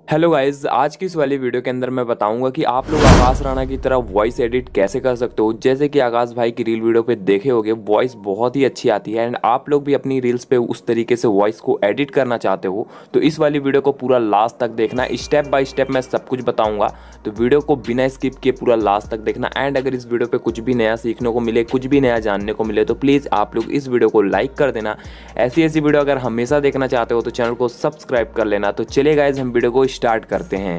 Hello guys, आज की इस वाली वीडियो के अंदर मैं बताऊंगा कि आप लोग आकाश राणा की तरह वॉइस एडिट कैसे कर सकते हो। जैसे कि आकाश भाई की रील वीडियो पे देखे होगे, वॉइस बहुत ही अच्छी आती है एंड आप लोग भी अपनी रील्स पे उस तरीके से वॉइस को एडिट करना चाहते हो तो इस वाली वीडियो को पूरा लास्ट तक देखना। स्टेप बाय स्टेप मैं सब कुछ बताऊंगा, तो वीडियो को बिना स्किप किए पूरा लास्ट तक देखना। एंड अगर इस वीडियो पर कुछ भी नया सीखने को मिले, कुछ भी नया जानने को मिले तो प्लीज़ आप लोग इस वीडियो को लाइक कर देना। ऐसी ऐसी वीडियो अगर हमेशा देखना चाहते हो तो चैनल को सब्सक्राइब कर लेना। तो चलिए गाइज, हम वीडियो को स्टार्ट करते हैं।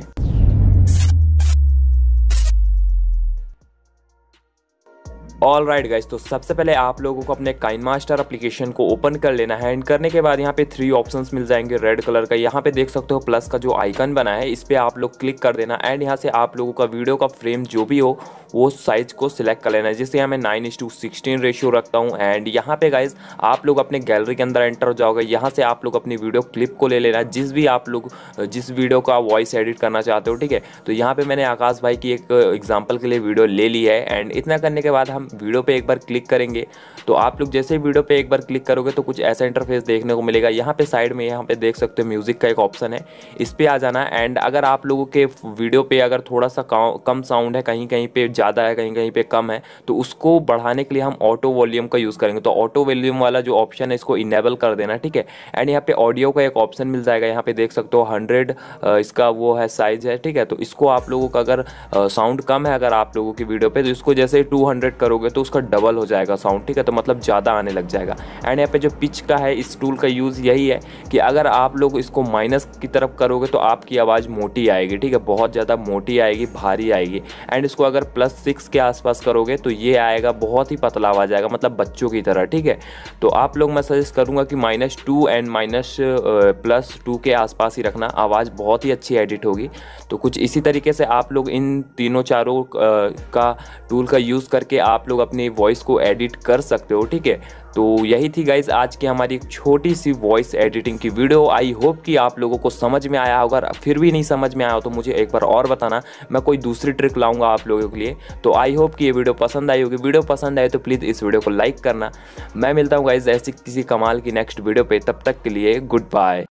ऑल राइट गाइज, तो सबसे पहले आप लोगों को अपने काइनमास्टर एप्लीकेशन को ओपन कर लेना है एंड करने के बाद यहाँ पे 3 ऑप्शंस मिल जाएंगे रेड कलर का। यहाँ पे देख सकते हो प्लस का जो आइकन बना है, इस पर आप लोग क्लिक कर देना एंड यहाँ से आप लोगों का वीडियो का फ्रेम जो भी हो वो साइज को सिलेक्ट कर लेना है। जैसे यहाँ मैं 9:16 रेशियो रखता हूँ एंड यहाँ पे गाइज आप लोग अपने गैलरी के अंदर एंटर हो जाओगे। यहाँ से आप लोग अपनी वीडियो क्लिप को ले लेना, जिस वीडियो का वॉइस एडिट करना चाहते हो, ठीक है। तो यहाँ पे मैंने आकाश भाई की एक एग्जाम्पल के लिए वीडियो ले ली है एंड इतना करने के बाद हम वीडियो पे एक बार क्लिक करेंगे। तो आप लोग जैसे ही वीडियो पे एक बार क्लिक करोगे तो कुछ ऐसा इंटरफेस देखने को मिलेगा। यहाँ पे साइड में यहाँ पे देख सकते हो म्यूजिक का एक ऑप्शन है, इस पे आ जाना। एंड अगर आप लोगों के वीडियो पे अगर थोड़ा सा कम साउंड है, कहीं कहीं पे ज़्यादा है, कहीं कहीं पे कम है, तो उसको बढ़ाने के लिए हम ऑटो वॉल्यूम का यूज़ करेंगे। तो ऑटो वॉल्यूम वाला जो ऑप्शन है इसको इनेबल कर देना, ठीक है। एंड यहाँ पे ऑडियो का एक ऑप्शन मिल जाएगा, यहाँ पे देख सकते हो 100 इसका वो है साइज है, ठीक है। तो इसको आप लोगों का अगर साउंड कम है अगर आप लोगों की वीडियो पे, तो इसको जैसे 200 करोगे तो उसका डबल हो जाएगा साउंड, ठीक है। तो मतलब ज़्यादा आने लग जाएगा। एंड यहाँ पे जो पिच का है, इस टूल का यूज़ यही है कि अगर आप लोग इसको माइनस की तरफ करोगे तो आपकी आवाज़ मोटी आएगी, ठीक है, बहुत ज़्यादा मोटी आएगी, भारी आएगी। एंड इसको अगर +6 के आसपास करोगे तो ये आएगा बहुत ही पतला आवाज़ आएगा, मतलब बच्चों की तरह, ठीक है। तो आप लोग मैं सजेस्ट करूँगा कि -2 एंड +2 के आसपास ही रखना, आवाज़ बहुत ही अच्छी एडिट होगी। तो कुछ इसी तरीके से आप लोग इन तीनों चारों का टूल का यूज़ करके आप लोग अपनी वॉइस को एडिट कर सकते हो, ठीक है। तो यही थी गाइज आज की हमारी एक छोटी सी वॉइस एडिटिंग की वीडियो। आई होप कि आप लोगों को समझ में आया होगा। फिर भी नहीं समझ में आया हो तो मुझे एक बार और बताना, मैं कोई दूसरी ट्रिक लाऊंगा आप लोगों के लिए। तो आई होप कि ये वीडियो पसंद आई होगी। वीडियो पसंद आए तो प्लीज़ इस वीडियो को लाइक करना। मैं मिलता हूँ गाइज ऐसी किसी कमाल की नेक्स्ट वीडियो पे, तब तक के लिए गुड बाय।